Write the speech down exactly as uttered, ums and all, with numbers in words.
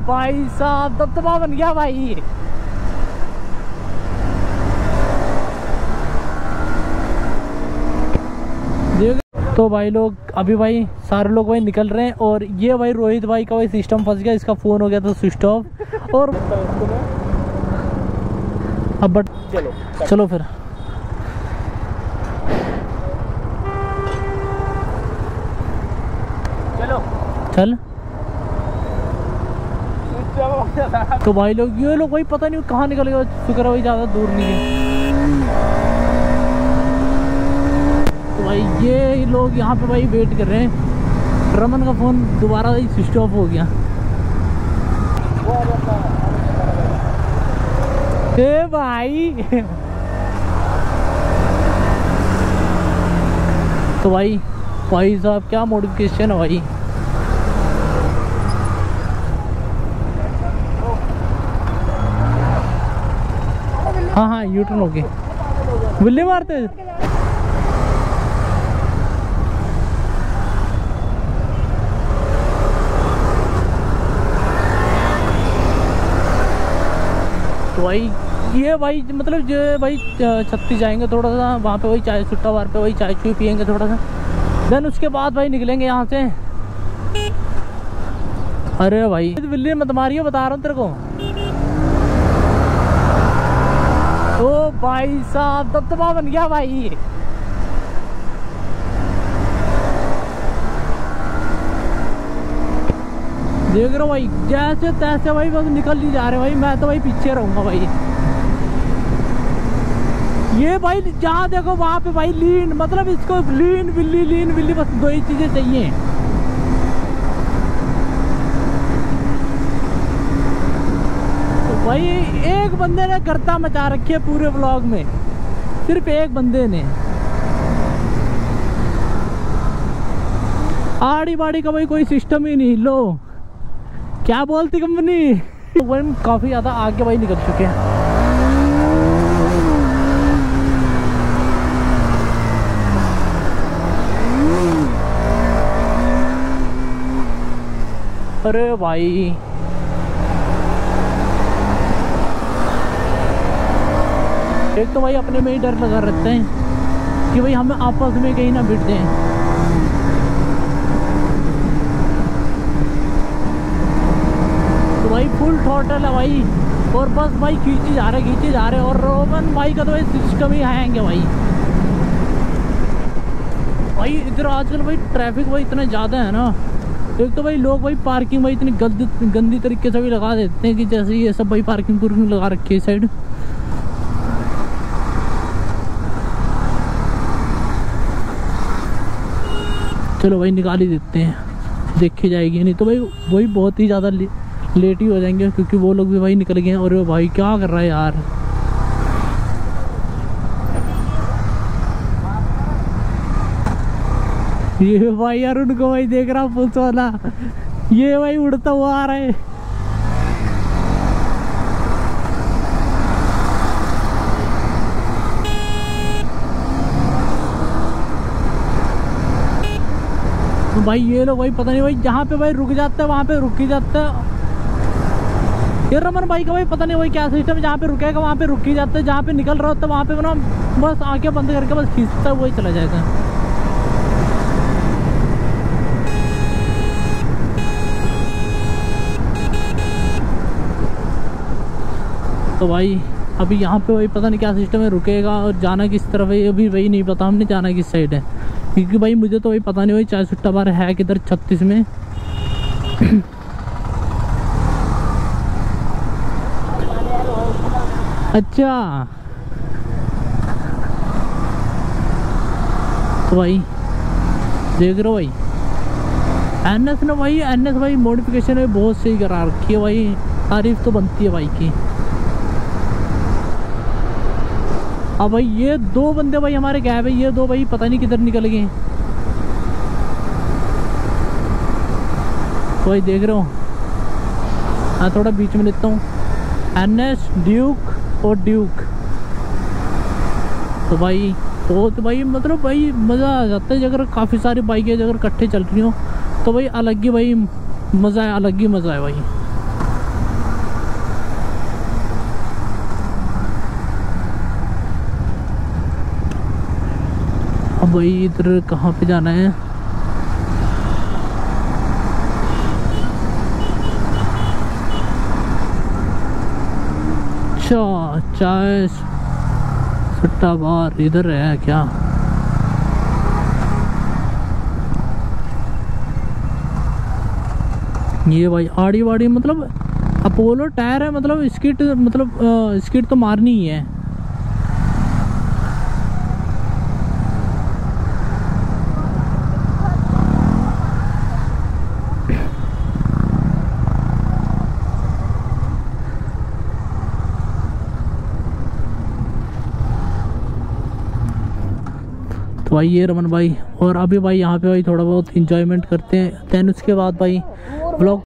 भाई साहब दबदबा बन गया भाई। तो भाई लोग अभी भाई सारे लोग भाई निकल रहे हैं और ये भाई रोहित भाई का भाई सिस्टम फंस गया, इसका फोन हो गया था स्विच ऑफ। और अब बट चलो चलो फिर चलो चल। तो भाई लोग ये लोग भाई पता नहीं कहाँ निकल गए, शुक्र है भाई ज़्यादा दूर नहीं है। तो भाई ये लोग यहाँ पे भाई वेट कर रहे हैं। रमन का फ़ोन दोबारा भाई स्विच ऑफ हो गया। ए भाई तो भाई भाई साहब क्या मॉडिफिकेशन है भाई। हाँ हाँ यू टर्न हो गए, बिल्ली मारते। तो भाई ये भाई मतलब जो भाई छत्तीस जाएंगे थोड़ा सा, वहाँ पे वही चाय छुट्टा बार पे वही चाय चुई पियेंगे थोड़ा सा, देन उसके बाद भाई निकलेंगे यहाँ से। अरे भाई बिल्ली मत मारियो, बता रहा हूँ तेरे को। ओ भाई साहब दबदबा बन गया भाई। देख रहे हो भाई जैसे तैसे भाई बस निकल नहीं जा रहे भाई, मैं तो भाई पीछे रहूंगा भाई। ये भाई जहाँ देखो वहां पे भाई लीन, मतलब इसको लीन बिल्ली लीन बिल्ली बस दो ही चीजें चाहिए। तो भाई एक बंदे ने गर्दा मचा रखी है पूरे व्लॉग में, सिर्फ एक बंदे ने। आड़ी बाड़ी का भाई कोई सिस्टम ही नहीं। लो क्या बोलती कंपनी। तो काफी ज्यादा आगे भाई निकल चुके हैं। अरे भाई एक तो भाई अपने में ही डर लगा रहते हैं कि भाई हमें आपस में कहीं ना भिड़ जाएं। तो भाई फुल थ्रॉटल है भाई और बस भाई खींचे जा रहे खींचे जा रहे। और रोमन भाई का तो भाई सिस्टम ही आएंगे भाई। भाई इधर आजकल भाई ट्रैफिक भाई इतना ज़्यादा है ना, एक तो भाई लोग भाई पार्किंग भाई इतनी गंदी गंदी तरीके से भी लगा देते हैं कि जैसे ये सब भाई पार्किंग पुर्किंग लगा रखी है साइड। चलो भाई निकाल ही देते हैं, देखी जाएगी। नहीं तो भाई वही बहुत ही ज़्यादा ले, लेट ही हो जाएंगे क्योंकि वो लोग भी भाई निकल गए हैं। और भाई क्या कर रहा है यार। ये भाई यार उनको भाई देख रहा पुलिस वाला, ये भाई उड़ता हुआ आ रहा है। तो भाई ये लोग भाई पता नहीं भाई जहाँ पे भाई रुक जाता है वहाँ पे रुक ही जाता है। ये रमन भाई का भाई पता नहीं भाई क्या सिस्टम, जहाँ पे रुकेगा वहाँ पे रुक ही जाता है, जहाँ पे निकल रहा होता है वहाँ पे ना बस आंखें बंद करके बस खींचता हुआ ही चला जाएगा। तो भाई अभी यहाँ पे भाई पता नहीं क्या सिस्टम है, रुकेगा और जाना किस तरफ है अभी वही नहीं पता हमने, जाना किस साइड है क्योंकि भाई मुझे तो भाई पता नहीं भाई चाय सुट्टा बार है किधर छत्तीस में। अच्छा तो भाई देख रहे हो भाई एनएस ने भाई एनएस भाई मॉडिफिकेशन में बहुत सही करा रखी है भाई, तारीफ तो बनती है भाई की। अब भाई ये दो बंदे भाई हमारे गैब है, ये दो भाई पता नहीं किधर निकल गए। तो भाई देख रहे हो, हाँ थोड़ा बीच में लेता हूँ, एनएस ड्यूक और ड्यूक। तो भाई तो, तो भाई मतलब भाई मज़ा आ जाता है अगर काफ़ी सारी बाइकें अगर इकट्ठे चल रही हो तो भाई अलग ही भाई मज़ा है, अलग ही मज़ा है भाई। अब भाई इधर कहाँ पे जाना है? अच्छा, चाय सट्टा बार इधर है क्या? ये भाई आड़ी वाड़ी मतलब अपोलो टायर है, मतलब स्किट, मतलब स्किट तो मारनी ही है। तो भाई ये रमन भाई, और अभी भाई यहाँ पे भाई थोड़ा बहुत इंजॉयमेंट करते हैं, देन उसके बाद भाई व्लॉग